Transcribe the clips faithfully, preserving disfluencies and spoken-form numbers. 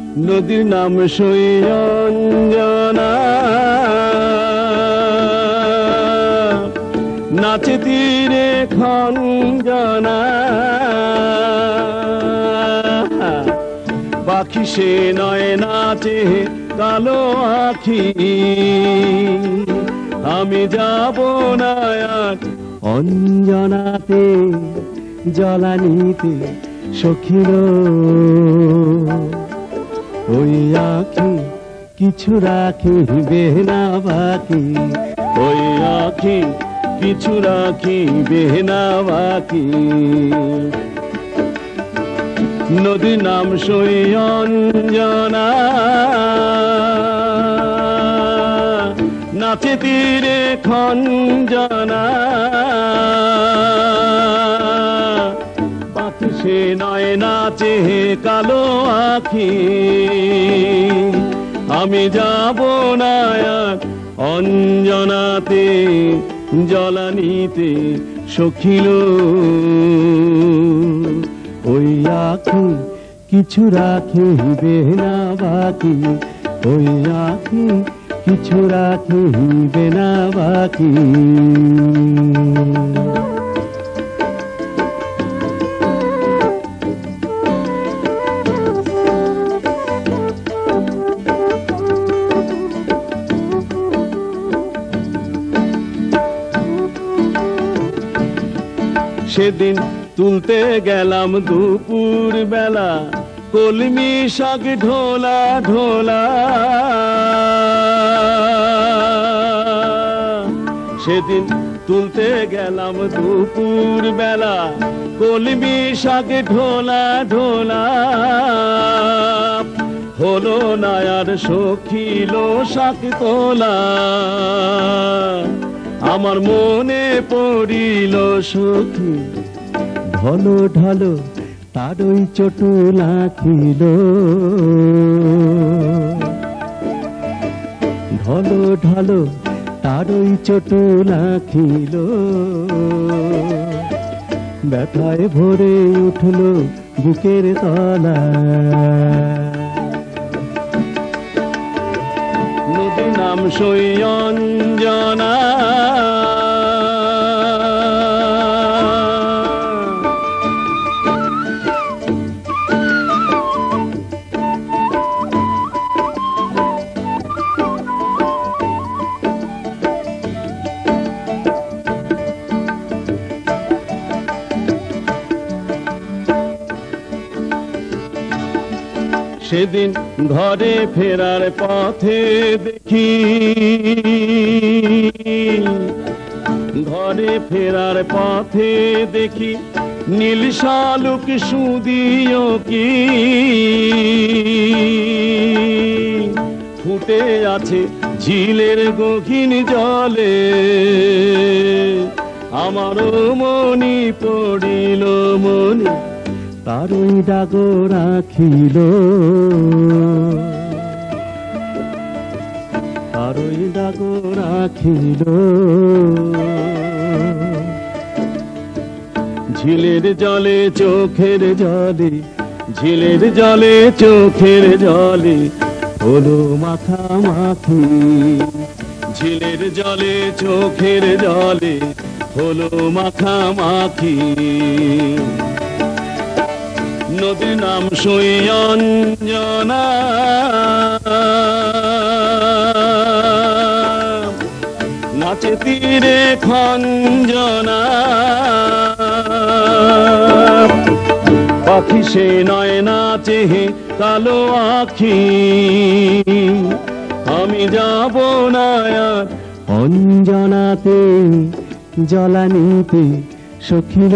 নদীর নাম সৈয়ঞ্জনা, নাচে তীরে খঞ্জনা, পাখি সে নয় নাচে কালো আখি। আমি যাব না আর অঞ্জনাতে, জলানিতে সখিল ওই আখি কিছু রাখিবে না বাকি, ওই আখি কিছু রাখিবে না বাকি। নদীর নাম সৈয়ঞ্জনা, নাচে তীরে খঞ্জনা, পাখি সে নয় নাচে কালো আখি। আমি যাব না আর অঞ্জনাতে, জলানিতে সখিল ওই আখি কিছু রাখিবে না বাকি, ওই আখি কিছু রাখিবে না বাকি। সেদিন তুলতে গেলাম দুপুর বেলা, কলমি শাক ঢোলা ঢোলা। সেদিন তুলতে গেলাম দুপুর বেলা, কলমি শাক ঢোলা ঢোলা। হলো না আর সখিল শাক তোলা, আমার মনে পড়িল সখী ঢলো ঢলো তারই চটু লাখিল। ঢলো ঢলো তারই চটু লাখিল, ব্যথায় ভরে উঠল বুকের তলা। নদীর নাম সৈয়ঞ্জনা, সেদিন ঘরে ফেরার পথে দেখি, ঘরে ফেরার পথে দেখি নীল শালুক সুদিও কি ফুটে আছে ঝিলের গহীন জলে। আমারও মনি পড়িল মনে তারই ডাক রাখিল, তারই ডাক রাখিল। ঝিলের জলে চোখের জলে, ঝিলের জলে চোখের জলে হলো মাখামাখি। ঝিলের জলে চোখের জলে হলো মাখামাখি। নদীর নাম সৈয়ঞ্জনা, নাচে তীরে খঞ্জনা, পাখি সে নয় নাচে কালো আখি। আমি যাব না আর অঞ্জনাতে, জলানিতে সখিল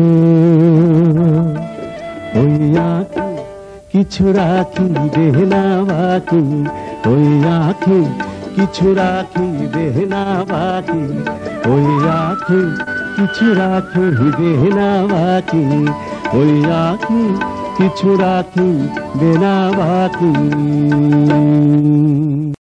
ওই আখি কিছু রাখিবে না বাকি, ওই আখি কিছু রাখিবে না বাকি, ওই আখি কিছু রাখিবে না বাকি, ওই আখি কিছু রাখিবে না বাকি।